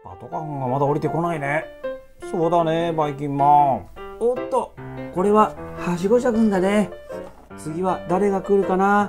パトカーがまだ降りてこないね。そうだね、バイキンマン。おっと、これははしご車くんだね。次は誰が来るかな。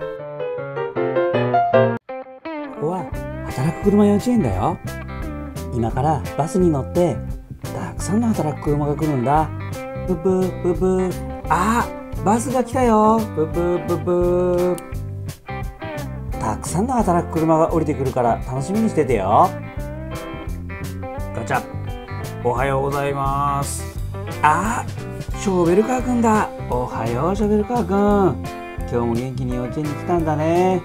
ここは働く車幼稚園だよ。今からバスに乗ってたくさんの働く車が来るんだ。ブブーブブー。あ、バスが来たよ。ブブーブブー。たくさんの働く車が降りてくるから楽しみにしててよ。ガチャ。おはようございます。あ、ショベルカーくんだ。おはよう、ショベルカーくん。今日も元気に幼稚園に来たんだね。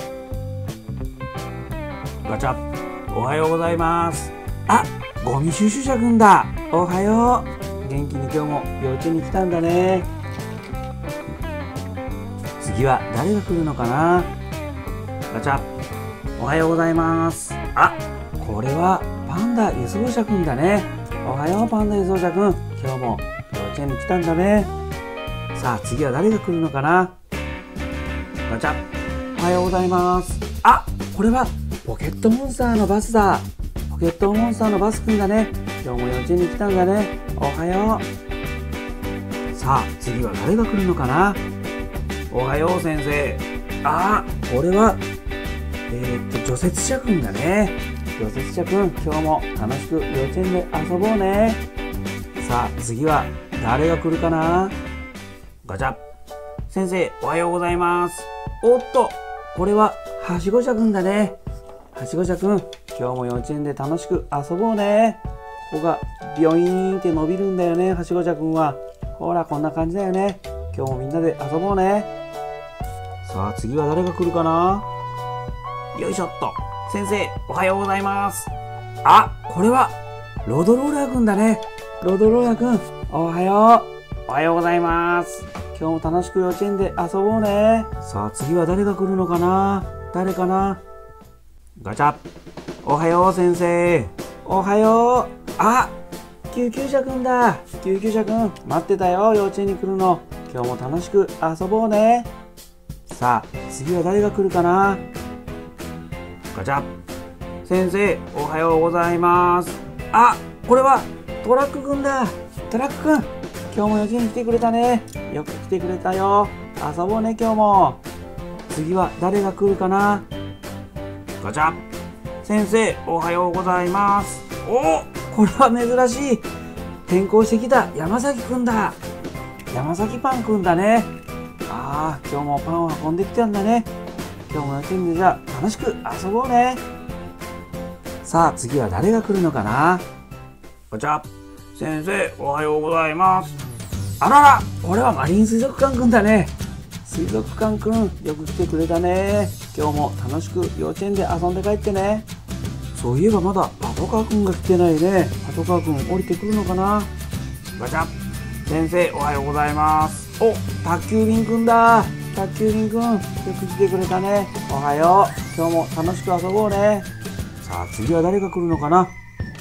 ガチャ。おはようございます。あ、ゴミ収集車くんだ。おはよう。元気に今日も幼稚園に来たんだね。次は誰が来るのかな。ガチャ。おはようございます。あ、これはパンダ輸送車くんだね。おはよう、パンダ輸送車くん。今日も幼稚園に来たんだね。さあ次は誰が来るのかな。ガチャ。おはようございます。あ、これはポケットモンスターのバスだ。ポケットモンスターのバスくんだね。今日も幼稚園に来たんだね。おはよう。さあ次は誰が来るのかな。おはよう、先生。あ、これは除雪車くんだね。除雪車くん、今日も楽しく幼稚園で遊ぼうね。さあ次は誰が来るかな。ガチャ。先生、おはようございます。おっと、これははしご車くんだね。はしご車くん、今日も幼稚園で楽しく遊ぼうね。ここがビヨイーンって伸びるんだよね、はしご車くんは。ほら、こんな感じだよね。今日もみんなで遊ぼうね。さあ次は誰が来るかな。よいしょっと。先生、おはようございます。あ、これはロードローラーくんだね。ロードローラーくん、おはよう。おはようございます。今日も楽しく幼稚園で遊ぼうね。さあ次は誰が来るのかな。誰かな。ガチャ。おはよう、先生。おはよう。あ、救急車くんだ。救急車くん、待ってたよ、幼稚園に来るの。今日も楽しく遊ぼうね。さあ次は誰が来るかな。ガチャ。先生、おはようございます。あ、これはトラックくんだ。トラックくん、今日も幼稚園に来てくれたね。よく来てくれたよ。遊ぼうね、今日も。次は誰が来るかな。ガチャ。先生、おはようございます。お、これは珍しい。転校してきた山崎くんだ。山崎パンくんだね。ああ、今日もパンを運んできたんだね。今日も幼稚園でじゃあ楽しく遊ぼうね。さあ次は誰が来るのかな。ガチャ。先生、おはようございます。あらら、これはマリン水族館くんだね。水族館くん、よく来てくれたね。今日も楽しく幼稚園で遊んで帰ってね。そういえばまだパトカーくんが来てないね。パトカーくん降りてくるのかな。ガチャ。先生、おはようございます。お、宅急便くんだ。宅急便くん、よく来てくれたね。おはよう。今日も楽しく遊ぼうね。さあ次は誰が来るのかな。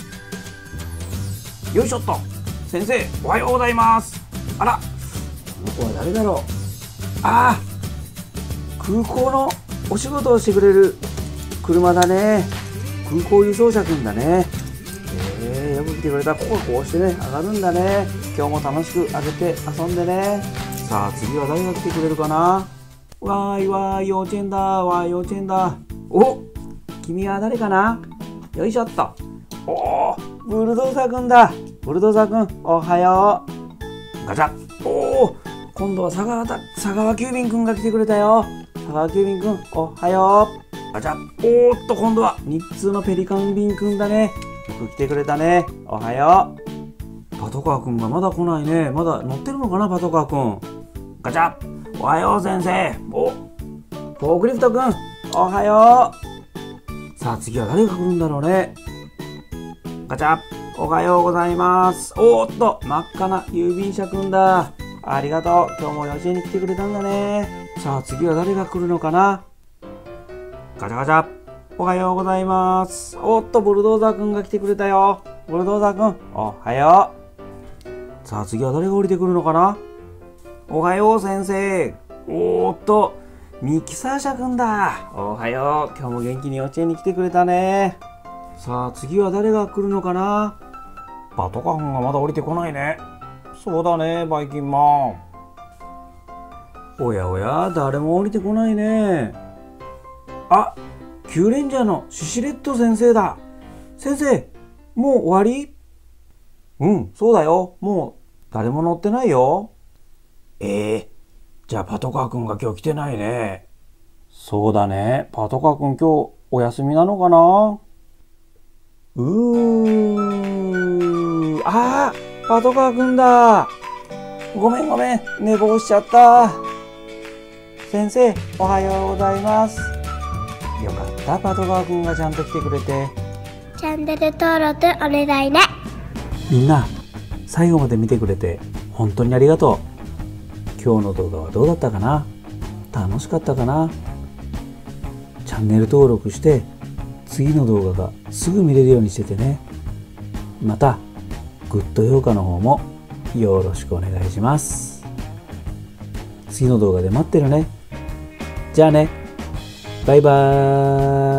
よいしょっと。先生、おはようございます。あら、この子は誰だろう。ああ、空港のお仕事をしてくれる車だね。空港輸送車くんだね。よく来てくれた。ここがこうしてね、上がるんだね。今日も楽しく上げて遊んでね。さあ次は誰が来てくれるかな。わーいわーい、幼稚園だ。わー、幼稚園だ。お、君は誰かな。よいしょっと。おー、ブルドーザーくんだ。ブルドーザーくん、おはよう。ガチャ。おー、今度は佐川急便くんが来てくれたよ。佐川急便くん、おはよう。ガチャ。おーっと、今度は日通のペリカン便くんだね。よく来てくれたね。おはよう。パトカーくんがまだ来ないね。まだ乗ってるのかな、パトカーくん。ガチャ。おはよう、先生。お、フォークリフトくん、おはよう。さあ次は誰が来るんだろうね。ガチャ。おはようございます。おーっと、真っ赤な郵便車くんだ。ありがとう。今日も幼稚園に来てくれたんだね。さあ次は誰が来るのかな。ガチャガチャ。おはようございます。おっと、ブルドーザーくんが来てくれたよ。ブルドーザーくん、おはよう。さあ次は誰が降りてくるのかな。おはよう、先生。おーっと、ミキサー車くんだ。おはよう。今日も元気に幼稚園に来てくれたね。 さあ次は誰が来るのかな。パトカーがまだ降りてこないね。そうだね、バイキンマン。おやおや、誰も降りてこないね。あ、キューレンジャーのシシレット先生だ。先生、もう終わり？うん、そうだよ。もう誰も乗ってないよ。じゃあパトカーくんが今日来てないね。そうだね、パトカーくん今日お休みなのかな。パトカーくんだ。ごめん、寝坊しちゃった。先生、おはようございます。よかった、パトカーくんがちゃんと来てくれて。 チャンネル登録お願いね。 みんな、最後まで見てくれて本当にありがとう。今日の動画はどうだったかな？楽しかったかな？チャンネル登録して次の動画がすぐ見れるようにしててね。またグッド評価の方もよろしくお願いします。次の動画で待ってるね。じゃあね、バイバーイ。